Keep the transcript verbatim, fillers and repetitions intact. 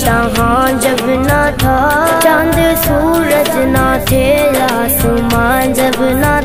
जहाँ जब ना था, चांद सूरज ना थे, आसमां जब ना